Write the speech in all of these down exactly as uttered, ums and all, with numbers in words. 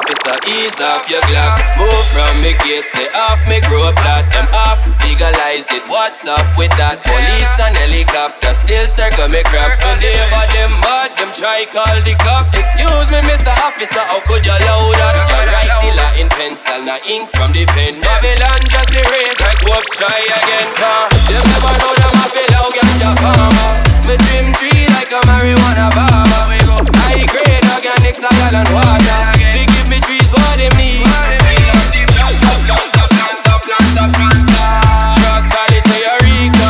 officer, ease off your Glock. Move from me gates, stay off me grow plot. Them off, legalize it, what's up with that? Police and helicopter still circle me crap. So they but them mad, them try call the cops. Excuse me, Mister Officer, how could you allow that? You write the law in pencil, not ink from the pen. Babylon just erase, like whoops, try again. Car, them never know them a fellow ganja farmer. Me trim tree like a marijuana barber. High grade organics, oil and water. They give me trees what they need. Cross Valley to Eureka.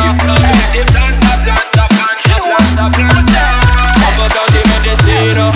Upper County Mendocino.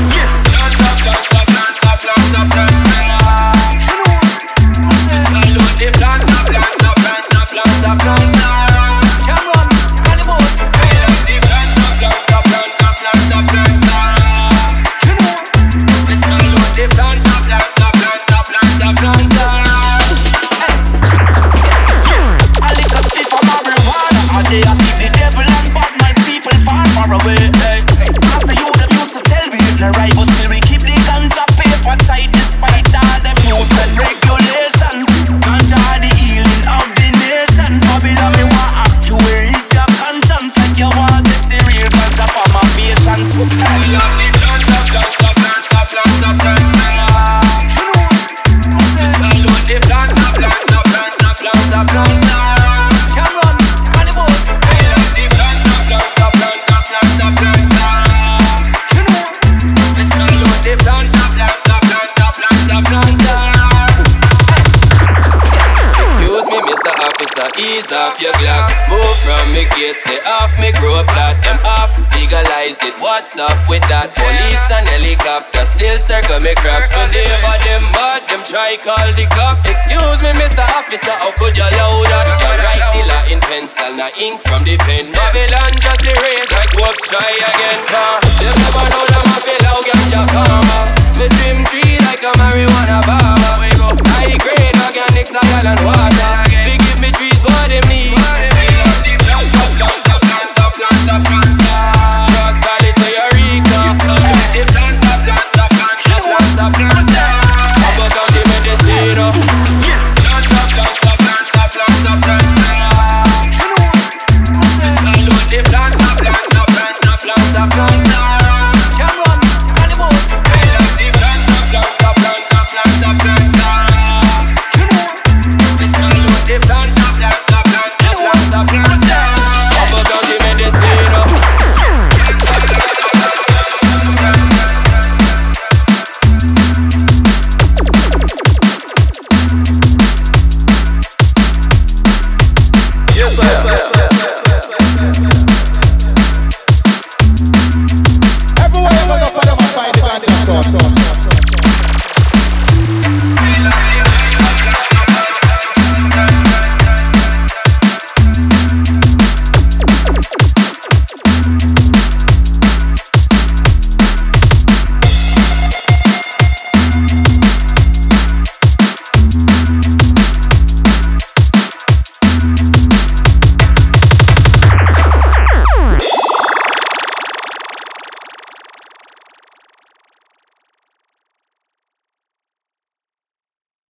Ease off your Glock. Move from me gates, stay off me grow plot. Them off, legalize it, what's up with that? Police and helicopter still circle me crap. So they but them bad, them try call the cops. Excuse me, Mister Officer, how could you allow that? You write the law in pencil, not ink from the pen. Babylon just erase, like whoops, try again. Car, them never know them a fellow ganja farmer. Me trim tree like a marijuana barber. High grade organics, oil and water.